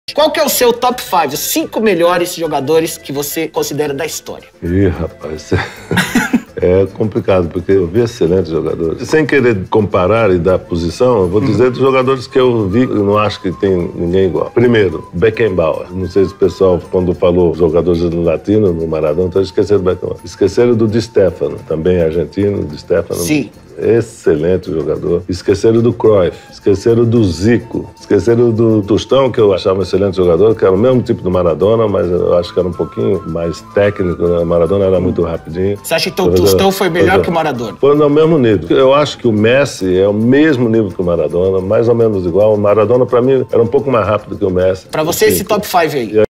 Qual que é o seu top 5, os 5 melhores jogadores que você considera da história? Ih, rapaz, é complicado, porque eu vi excelentes jogadores. Sem querer comparar e dar posição, eu vou dizer dos jogadores que eu vi, eu não acho que tem ninguém igual. Primeiro, Beckenbauer. Não sei se o pessoal, quando falou jogadores latino no Maradona, então esqueceram do Beckenbauer. Esqueceram do Di Stefano, também argentino, Di Stefano. Sim. Excelente jogador. Esqueceram do Cruyff, esqueceram do Zico, esqueceram do Tostão, que eu achava um excelente jogador, que era o mesmo tipo do Maradona, mas eu acho que era um pouquinho mais técnico. O Maradona era muito rapidinho. Você acha que o Tostão foi melhor que o Maradona? Foi no mesmo nível. Eu acho que o Messi é o mesmo nível que o Maradona, mais ou menos igual. O Maradona, pra mim, era um pouco mais rápido que o Messi. Pra você, esse top 5 aí?